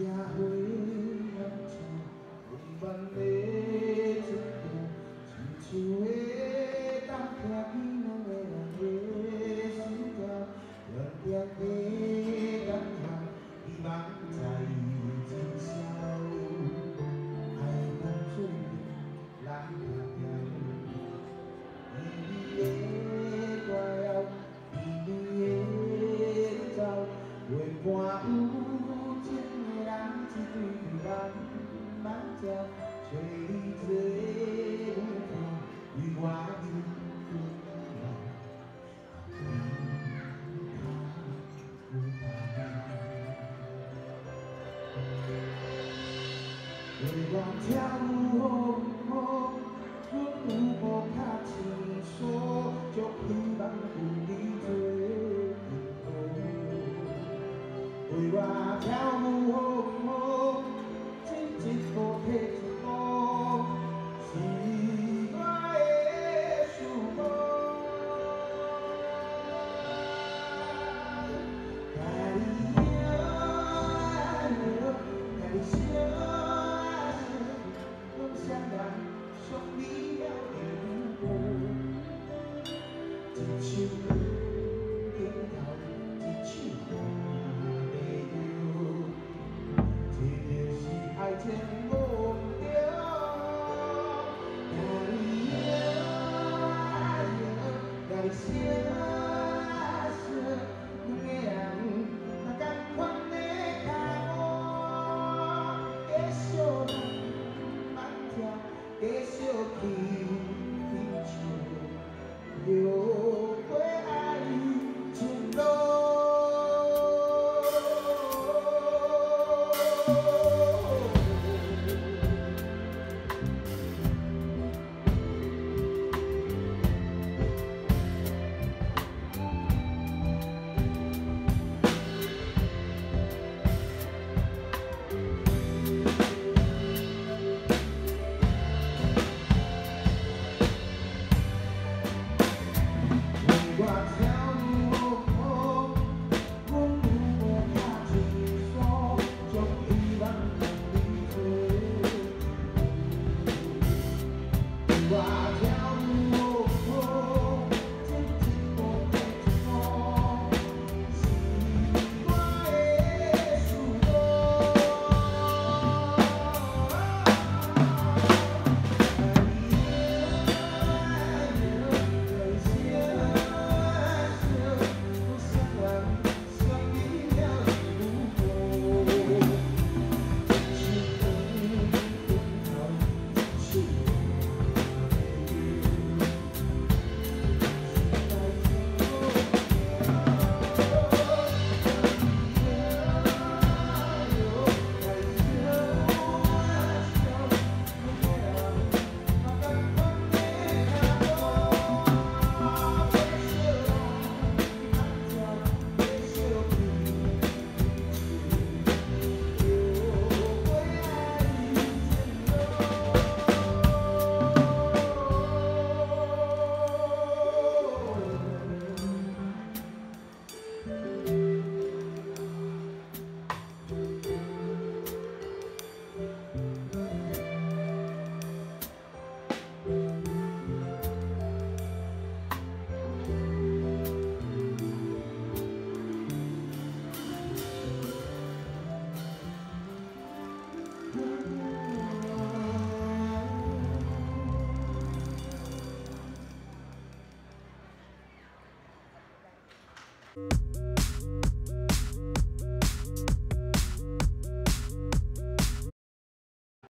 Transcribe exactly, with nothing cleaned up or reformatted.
gia huế năm tròn cùng ban đê chân đồ chỉ chiều huế tam khép nâng nghe là huế xuống cao gần tiếng huế đắng hàng đi bán chạy trên sao ai cũng rơi lãng lạc nhau đi đi qua ông đi đi sau người qua ưu trên ngày đang chỉ tùy bán bán treo trời đi dưới bóng thềm đi qua những phương lòng người còn theo hôm hôm bước đi một khát chỉ số cho khi băng cùng đi dưới người qua theo hôm hôm trên chiếc cô thế chỉ có chỉ có Giêsu sống đi theo niềm vui chỉ chịu tiếng thầm chỉ chịu để yêu thì điều gì ai trên môn tiếng Garcia nghe anh mà càng quan để càng ôm cái số bắn theo cái siêu kỳ phim chiều yêu với ai trên đâu you